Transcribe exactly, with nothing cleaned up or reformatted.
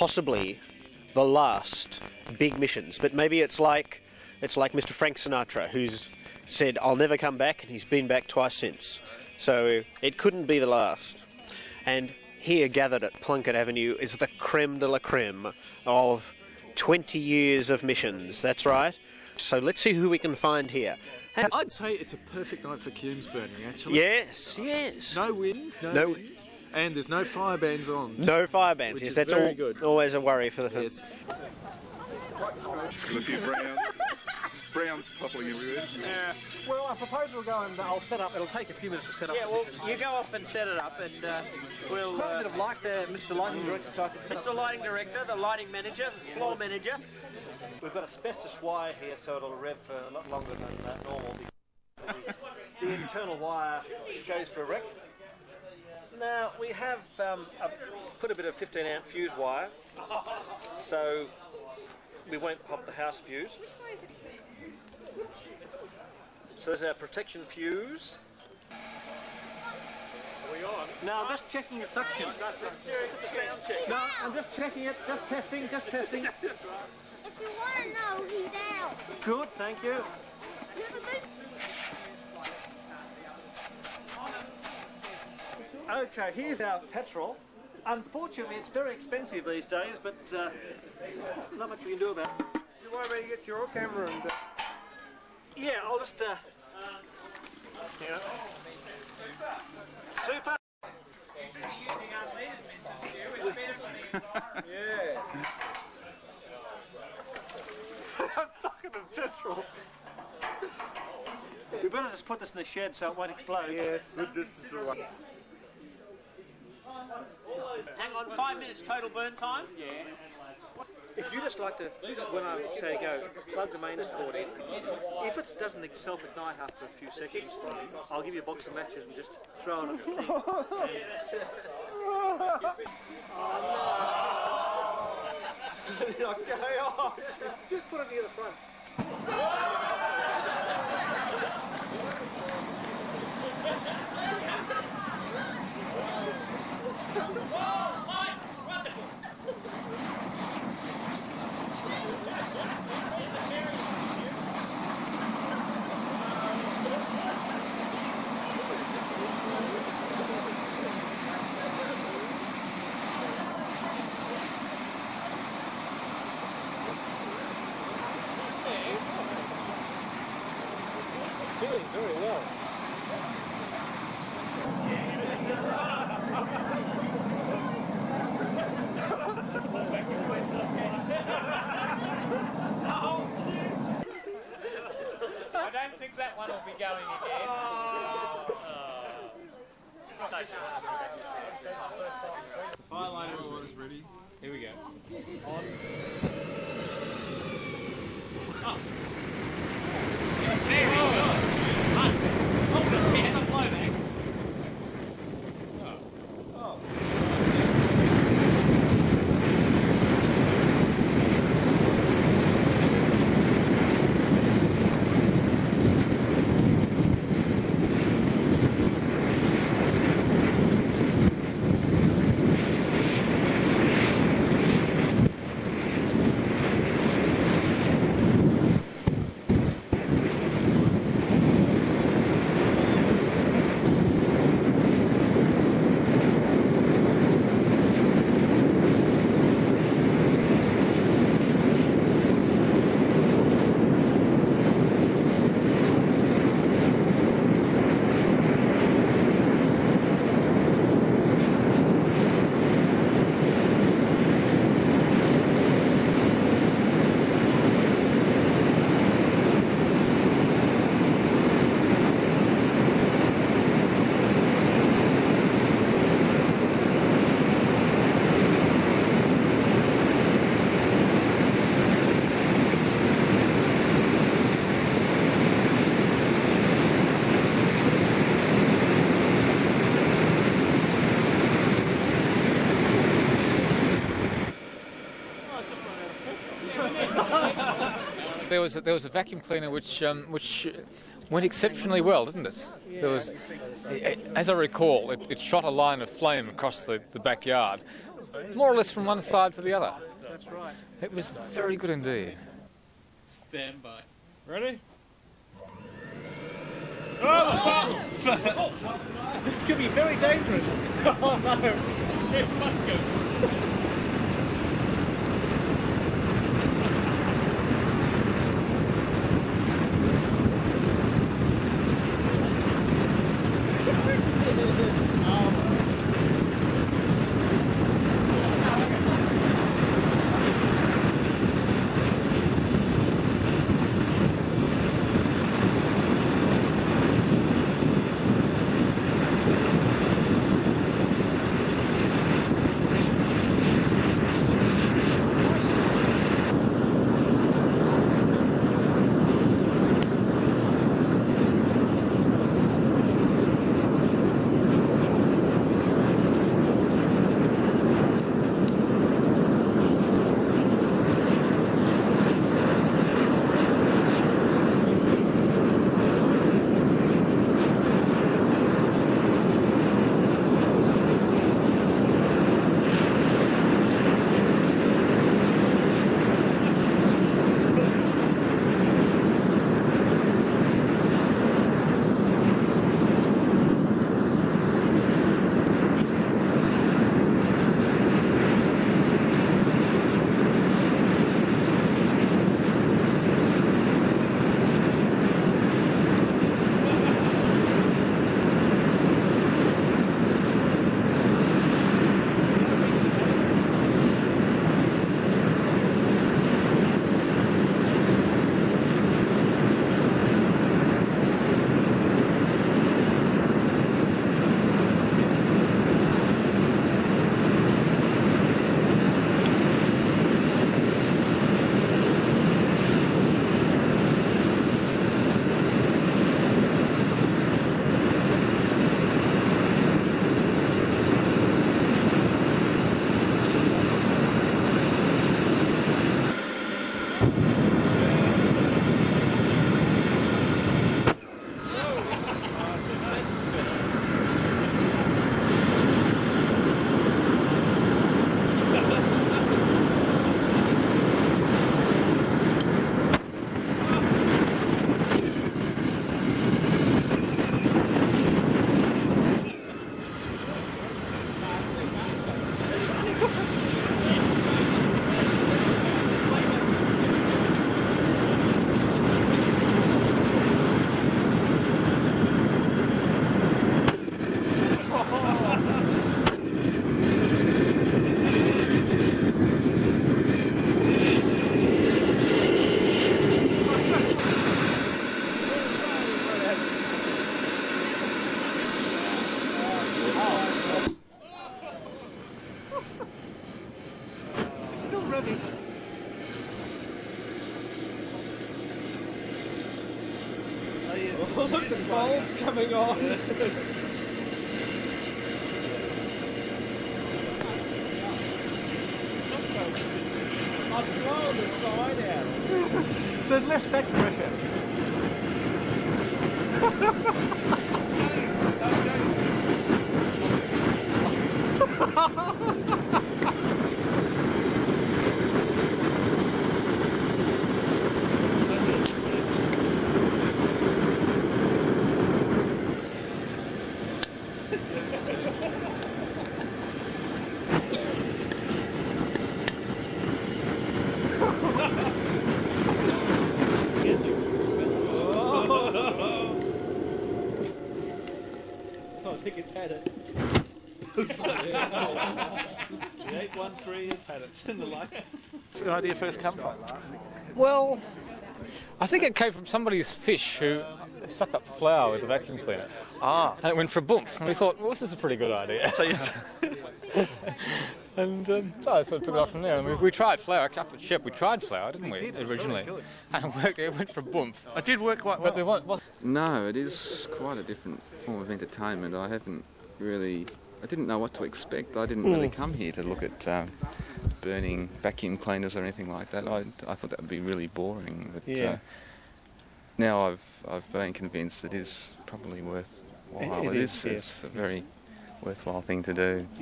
possibly the last big missions, but maybe it's like it's like Mister Frank Sinatra, who's said, "I'll never come back," and he's been back twice since. So it couldn't be the last. And here, gathered at Plunkett Avenue, is the creme de la creme of twenty years of missions. That's right. So let's see who we can find here. And I'd say it's a perfect night for Cumes burning, actually. yes, yes. No wind, no, No- wind, and there's no fire bands on. No fire bans. Which Yes, is that's very all, good. always a worry for the. Yes. And a few browns. Browns toppling everywhere. Yeah. Well, I suppose we'll go and I'll set up. It'll take a few minutes to set up. Yeah, well, you go off and set it up, and uh, we'll. Quite a Uh, bit of light there, Mister Lighting Director. So I can set Mister up. Lighting Director, the lighting manager, floor manager. We've got asbestos wire here, so it'll rev for a lot longer than uh, normal. The, the internal wire goes for a wreck. Now we have um, a, put a bit of fifteen amp fuse wire, so we won't pop the house fuse. So there's our protection fuse. Are we on? No, I'm just checking the suction. No, I'm just checking it, just testing, just testing. If you want to know, he's out. Good, thank you. You have a boot? Okay, here's our petrol. Unfortunately, it's very expensive these days, but uh, not much we can do about it. You want me to get your camera and... Uh... Yeah, I'll just... Uh, yeah. Super. Yeah. I'm talking of petrol. We better just put this in the shed so it won't explode. Yeah, good distance away. Hang on, five minutes total burn time. Yeah. If you just like to, when I say go, plug the mains cord in. If it doesn't self-ignite after a few seconds, I'll give you a box of matches and just throw it on the thing. Okay, oh. Just put it near the front. Doing very well. I don't think that one will be going again. Fire line, everyone's ready. Here we go. On. Oh. Very good. Hold it, we have a blowback. Oh. There was a, there was a vacuum cleaner which um, which went exceptionally well, didn't it? There was, as I recall, it, it shot a line of flame across the, the backyard. more or less from one side to the other. That's right. It was very good indeed. Stand by. Ready? This could be very dangerous. Oh no! It must go. Oh, look, the bulb's coming on. I've blown the side out. There's less back pressure. I think it's had it. The eight one three has had it in the light. Where's the idea first come from? Well, I think it came from somebody's fish who sucked up flour with the vacuum cleaner. Ah. And it went for a boomph. And we thought, well, this is a pretty good idea. So you and um, so I sort of took it off from there. And we, we tried flour. Up at Shep, we tried flour, didn't we, did, it was originally? really good. And it worked. It went for a boomph. It did work quite well. But there was, was No, it is quite a different form of entertainment. I haven't really, I didn't know what to expect. I didn't really come here to look at um, burning vacuum cleaners or anything like that. I, I thought that would be really boring. But Yeah. uh, now I've I've been convinced it is probably worthwhile. It- it it is, is. yes. It's a very worthwhile thing to do.